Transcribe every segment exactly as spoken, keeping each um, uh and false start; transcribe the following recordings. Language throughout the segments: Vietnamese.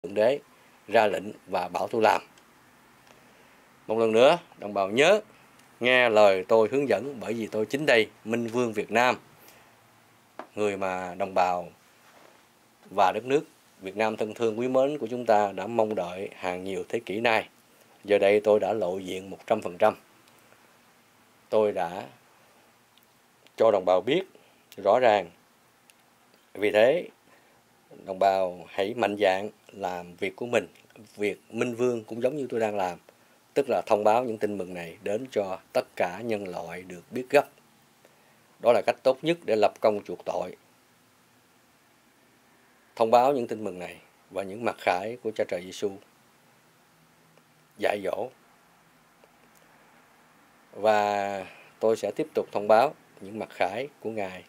Thượng Đế ra lệnh và bảo tôi làm. Một lần nữa, đồng bào nhớ nghe lời tôi hướng dẫn, bởi vì tôi chính đây, Minh Vương Việt Nam, người mà đồng bào và đất nước Việt Nam thân thương quý mến của chúng ta đã mong đợi hàng nhiều thế kỷ nay. Giờ đây tôi đã lộ diện một trăm phần trăm. Tôi đã cho đồng bào biết rõ ràng. Vì thế, đồng bào hãy mạnh dạn làm việc của mình. Việc Minh Vương cũng giống như tôi đang làm, tức là thông báo những tin mừng này đến cho tất cả nhân loại được biết gấp. Đó là cách tốt nhất để lập công chuộc tội. Thông báo những tin mừng này và những mặc khải của Cha Trời Giêsu dạy dỗ. Và tôi sẽ tiếp tục thông báo những mặc khải của Ngài.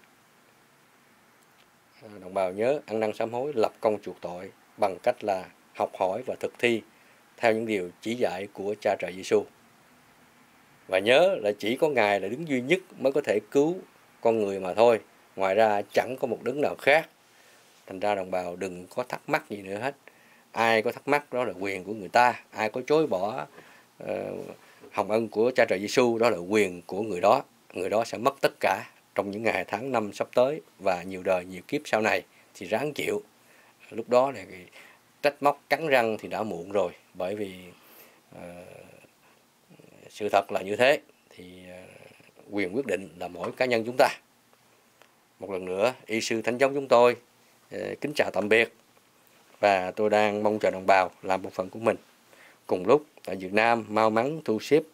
Đồng bào nhớ ăn năn sám hối, lập công chuộc tội bằng cách là học hỏi và thực thi theo những điều chỉ dạy của Cha Trời Giêsu. Và nhớ là chỉ có Ngài là đấng duy nhất mới có thể cứu con người mà thôi. Ngoài ra chẳng có một đấng nào khác. Thành ra đồng bào đừng có thắc mắc gì nữa hết. Ai có thắc mắc đó là quyền của người ta. Ai có chối bỏ uh, hồng ân của Cha Trời Giêsu đó là quyền của người đó. Người đó sẽ mất tất cả trong những ngày tháng năm sắp tới và nhiều đời nhiều kiếp sau này, thì ráng chịu. Lúc đó là trách móc cắn răng thì đã muộn rồi, bởi vì uh, sự thật là như thế. Thì uh, quyền quyết định là mỗi cá nhân chúng ta. Một lần nữa, y sư thánh giống chúng tôi uh, kính chào tạm biệt, và tôi đang mong chờ đồng bào làm một phần của mình. Cùng lúc tại Việt Nam mau mắn thu xếp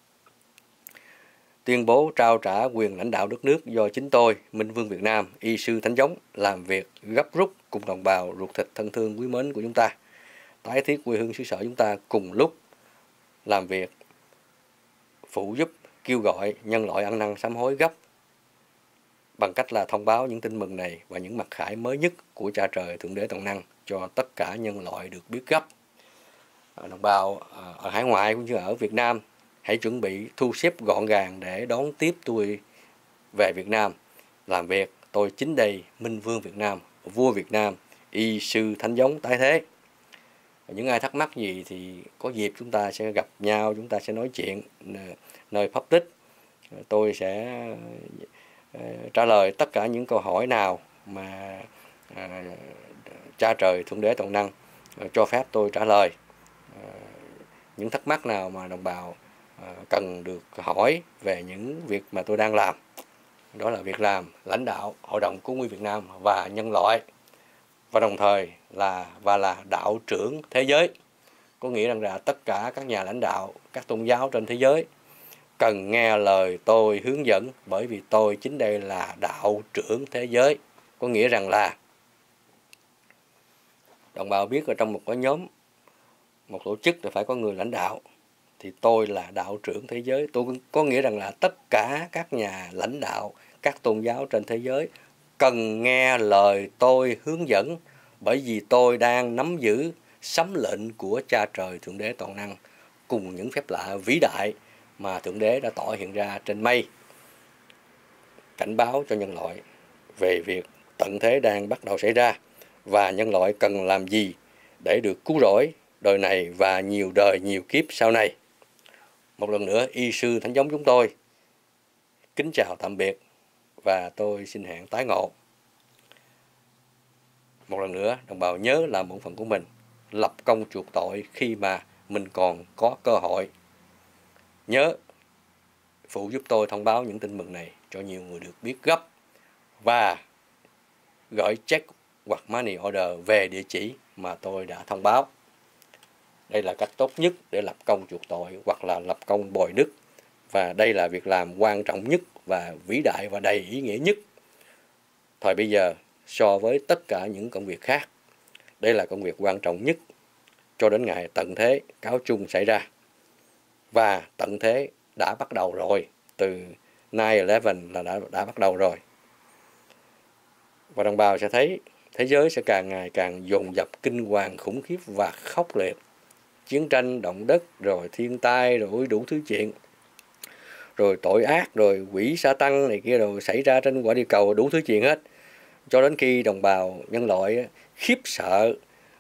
tuyên bố trao trả quyền lãnh đạo đất nước do chính tôi, Minh Vương Việt Nam, y sư thánh giống, làm việc gấp rút cùng đồng bào ruột thịt thân thương quý mến của chúng ta, tái thiết quê hương xứ sở chúng ta, cùng lúc làm việc phụ giúp kêu gọi nhân loại ăn năn sám hối gấp bằng cách là thông báo những tin mừng này và những mặc khải mới nhất của Cha Trời Thượng Đế Toàn Năng cho tất cả nhân loại được biết gấp. Đồng bào ở hải ngoại cũng như ở Việt Nam hãy chuẩn bị thu xếp gọn gàng để đón tiếp tôi về Việt Nam làm việc. Tôi chính đây, Minh Vương Việt Nam, vua Việt Nam, y sư thánh giống tái thế. Những ai thắc mắc gì thì có dịp chúng ta sẽ gặp nhau, chúng ta sẽ nói chuyện nơi public. Tôi sẽ trả lời tất cả những câu hỏi nào mà Cha Trời Thượng Đế Toàn Năng cho phép tôi trả lời. Những thắc mắc nào mà đồng bào cần được hỏi về những việc mà tôi đang làm, đó là việc làm lãnh đạo Hội đồng Cứu nguy Việt Nam và nhân loại, và đồng thời là và là đạo trưởng thế giới. Có nghĩa rằng là tất cả các nhà lãnh đạo, các tôn giáo trên thế giới cần nghe lời tôi hướng dẫn, bởi vì tôi chính đây là đạo trưởng thế giới. Có nghĩa rằng là đồng bào biết ở trong một cái nhóm, một tổ chức thì phải có người lãnh đạo, thì tôi là đạo trưởng thế giới. Tôi có nghĩa rằng là tất cả các nhà lãnh đạo, các tôn giáo trên thế giới cần nghe lời tôi hướng dẫn, bởi vì tôi đang nắm giữ sấm lệnh của Cha Trời Thượng Đế Toàn Năng cùng những phép lạ vĩ đại mà Thượng Đế đã tỏ hiện ra trên mây, cảnh báo cho nhân loại về việc tận thế đang bắt đầu xảy ra và nhân loại cần làm gì để được cứu rỗi đời này và nhiều đời nhiều kiếp sau này. Một lần nữa, y sư thánh giống chúng tôi kính chào tạm biệt, và tôi xin hẹn tái ngộ. Một lần nữa, đồng bào nhớ làm bổn phận của mình, lập công chuộc tội khi mà mình còn có cơ hội. Nhớ phụ giúp tôi thông báo những tin mừng này cho nhiều người được biết gấp, và gửi check hoặc money order về địa chỉ mà tôi đã thông báo. Đây là cách tốt nhất để lập công chuộc tội hoặc là lập công bồi đức, và đây là việc làm quan trọng nhất và vĩ đại và đầy ý nghĩa nhất thời bây giờ so với tất cả những công việc khác. Đây là công việc quan trọng nhất cho đến ngày tận thế cáo chung xảy ra, và tận thế đã bắt đầu rồi. Từ nine eleven là đã, đã bắt đầu rồi. Và đồng bào sẽ thấy thế giới sẽ càng ngày càng dồn dập kinh hoàng khủng khiếp và khốc liệt. Chiến tranh, động đất, rồi thiên tai, rồi đủ thứ chuyện, rồi tội ác, rồi quỷ sa tăng này kia rồi xảy ra trên quả địa cầu, đủ thứ chuyện hết. Cho đến khi đồng bào nhân loại khiếp sợ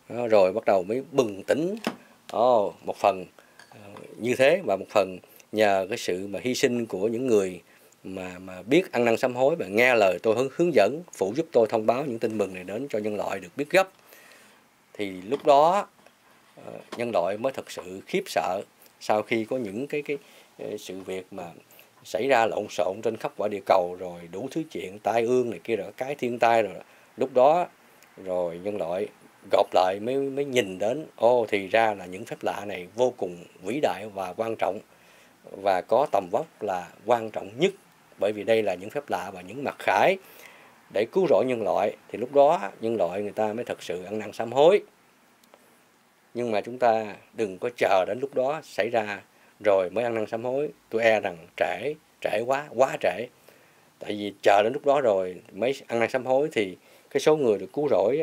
Đó, rồi bắt đầu mới bừng tỉnh. Đó, một phần như thế, và một phần nhờ cái sự mà hy sinh của những người mà mà biết ăn năn sám hối và nghe lời tôi hướng hướng dẫn, phụ giúp tôi thông báo những tin mừng này đến cho nhân loại được biết gấp, thì lúc đó nhân loại mới thật sự khiếp sợ. Sau khi có những cái cái sự việc mà xảy ra lộn xộn trên khắp quả địa cầu, rồi đủ thứ chuyện tai ương này kia, rồi cái thiên tai, rồi lúc đó rồi nhân loại gộp lại mới mới nhìn đến, ô thì ra là những phép lạ này vô cùng vĩ đại và quan trọng, và có tầm vóc là quan trọng nhất, bởi vì đây là những phép lạ và những mặc khải để cứu rỗi nhân loại. Thì lúc đó nhân loại người ta mới thật sự ăn năn sám hối. Nhưng mà chúng ta đừng có chờ đến lúc đó xảy ra rồi mới ăn năn sám hối. Tôi e rằng trễ, trễ quá, quá trễ. Tại vì chờ đến lúc đó rồi mới ăn năn sám hối thì cái số người được cứu rỗi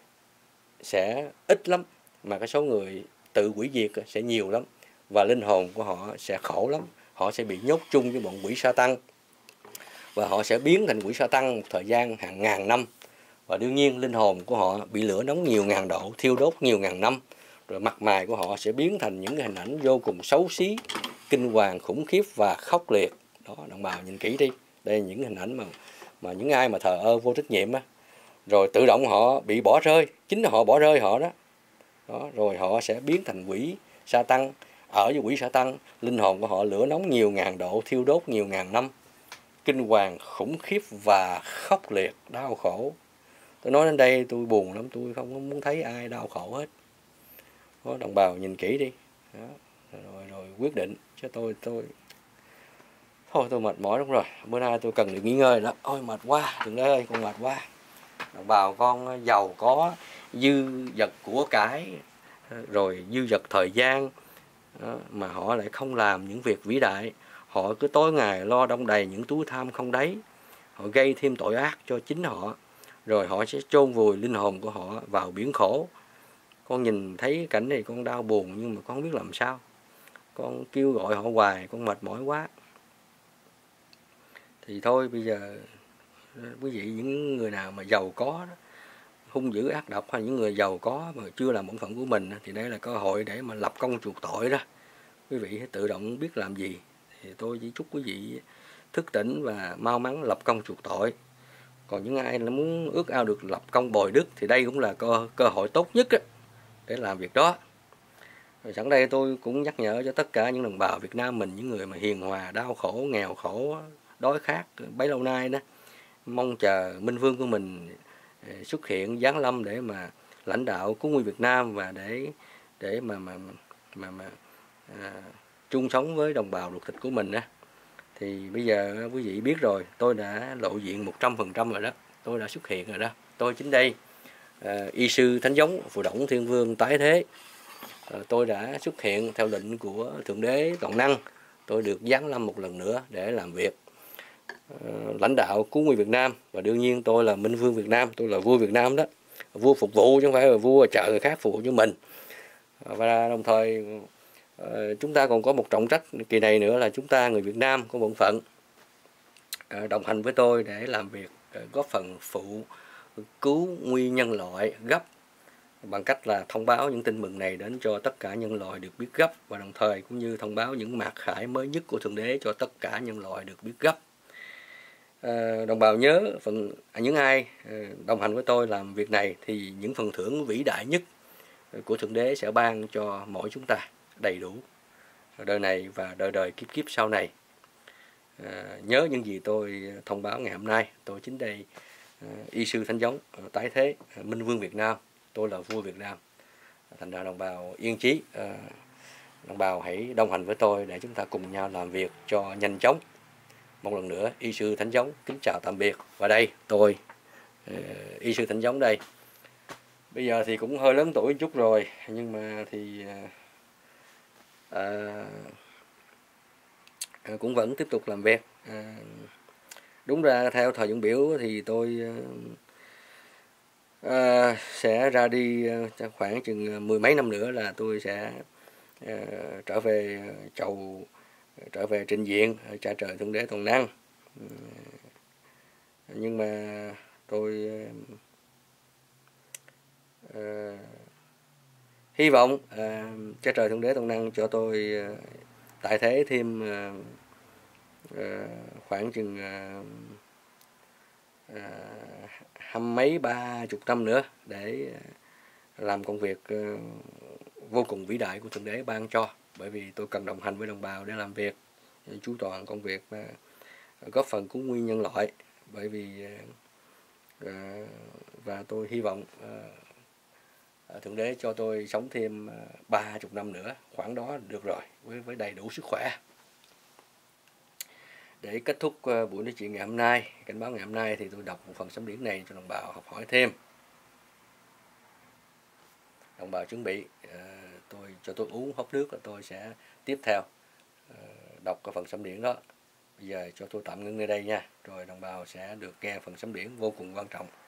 sẽ ít lắm, mà cái số người tự hủy diệt sẽ nhiều lắm, và linh hồn của họ sẽ khổ lắm. Họ sẽ bị nhốt chung với bọn quỷ Sa-tăng, và họ sẽ biến thành quỷ Sa-tăng một thời gian hàng ngàn năm. Và đương nhiên linh hồn của họ bị lửa nóng nhiều ngàn độ, thiêu đốt nhiều ngàn năm. Rồi mặt mày của họ sẽ biến thành những cái hình ảnh vô cùng xấu xí, kinh hoàng, khủng khiếp và khốc liệt. Đó, đồng bào nhìn kỹ đi. Đây là những hình ảnh mà mà những ai mà thờ ơ vô trách nhiệm á, rồi tự động họ bị bỏ rơi, chính họ bỏ rơi họ đó. Đó, rồi họ sẽ biến thành quỷ Sa-tăng. Ở với quỷ Sa-tăng, linh hồn của họ lửa nóng nhiều ngàn độ, thiêu đốt nhiều ngàn năm, kinh hoàng, khủng khiếp và khốc liệt, đau khổ. Tôi nói đến đây tôi buồn lắm, tôi không muốn thấy ai đau khổ hết. Đó, đồng bào nhìn kỹ đi. Đó, rồi rồi quyết định cho tôi tôi thôi tôi mệt mỏi lắm rồi, bữa nay tôi cần được nghỉ ngơi đó. Ôi mệt quá, đừng ơi, con mệt quá. Đồng bào con giàu có dư vật của cải, rồi dư vật thời gian, đó, mà họ lại không làm những việc vĩ đại. Họ cứ tối ngày lo đong đầy những túi tham không đáy. Họ gây thêm tội ác cho chính họ, rồi họ sẽ chôn vùi linh hồn của họ vào biển khổ. Con nhìn thấy cảnh này con đau buồn, nhưng mà con không biết làm sao. Con kêu gọi họ hoài, con mệt mỏi quá. Thì thôi bây giờ quý vị, những người nào mà giàu có đó, hung dữ ác độc, hay những người giàu có mà chưa làm bổn phận của mình, thì đây là cơ hội để mà lập công chuộc tội đó. Quý vị hãy tự động biết làm gì. Thì tôi chỉ chúc quý vị thức tỉnh và mau mắn lập công chuộc tội. Còn những ai là muốn ước ao được lập công bồi đức thì đây cũng là cơ, cơ hội tốt nhất á, để làm việc đó. Rồi sẵn đây tôi cũng nhắc nhở cho tất cả những đồng bào Việt Nam mình, những người mà hiền hòa, đau khổ, nghèo khổ, đói khát bấy lâu nay đó, mong chờ Minh Vương của mình xuất hiện giáng lâm để mà lãnh đạo cứu nguy Việt Nam, và để để mà mà mà, mà à, chung sống với đồng bào ruột thịt của mình á. Thì bây giờ quý vị biết rồi, tôi đã lộ diện một trăm phần trăm rồi đó, tôi đã xuất hiện rồi đó. Tôi chính đây, à, y sư Thánh Giống Phù Đổng Thiên Vương tái thế. À, tôi đã xuất hiện theo lệnh của Thượng Đế Toàn Năng. Tôi được giáng lâm một lần nữa để làm việc à, lãnh đạo cứu nguy Việt Nam. Và đương nhiên tôi là Minh Vương Việt Nam, tôi là vua Việt Nam đó. Vua phục vụ chứ không phải là vua chờ người khác phục vụ cho mình. Và đồng thời chúng ta còn có một trọng trách kỳ này nữa là chúng ta người Việt Nam có bổn phận đồng hành với tôi để làm việc góp phần phụ cứu nguy nhân loại gấp, bằng cách là thông báo những tin mừng này đến cho tất cả nhân loại được biết gấp, và đồng thời cũng như thông báo những mạt khải mới nhất của Thượng Đế cho tất cả nhân loại được biết gấp. À, đồng bào nhớ phần những ai đồng hành với tôi làm việc này thì những phần thưởng vĩ đại nhất của Thượng Đế sẽ ban cho mỗi chúng ta đầy đủ đời này và đời đời kiếp kiếp sau này. À, nhớ những gì tôi thông báo ngày hôm nay. Tôi chính đây, à, y sư Thánh Giống tái thế, à, Minh Vương Việt Nam, tôi là vua Việt Nam. Thành ra đồng bào yên chí, à, đồng bào hãy đồng hành với tôi để chúng ta cùng nhau làm việc cho nhanh chóng. Một lần nữa, y sư Thánh Giống kính chào tạm biệt. Và đây tôi, à, y sư Thánh Giống đây. Bây giờ thì cũng hơi lớn tuổi chút rồi, nhưng mà thì à, à, cũng vẫn tiếp tục làm việc. À, đúng ra theo thời dựng biểu thì tôi à, sẽ ra đi khoảng chừng mười mấy năm nữa là tôi sẽ à, trở về chầu, trở về trình diện Cha Trời Thượng Đế Toàn Năng. Nhưng mà tôi à, Hy vọng à, cha trời thượng đế toàn năng cho tôi à, tại thế thêm à, à, khoảng chừng à, à, hăm mấy ba chục năm nữa để làm công việc à, vô cùng vĩ đại của thượng đế ban cho, bởi vì tôi cần đồng hành với đồng bào để làm việc chú toàn công việc à, góp phần cứu nguy nhân loại, bởi vì à, và tôi hy vọng à, thượng đế cho tôi sống thêm ba chục năm nữa, khoảng đó được rồi, với với đầy đủ sức khỏe. Để kết thúc uh, buổi nói chuyện ngày hôm nay, cảnh báo ngày hôm nay, thì tôi đọc một phần sấm điển này cho đồng bào học hỏi thêm. Đồng bào chuẩn bị, uh, tôi cho tôi uống hốc nước là tôi sẽ tiếp theo uh, đọc cái phần sấm điển đó. Bây giờ cho tôi tạm ngưng nơi đây nha, rồi đồng bào sẽ được nghe phần sấm điển vô cùng quan trọng.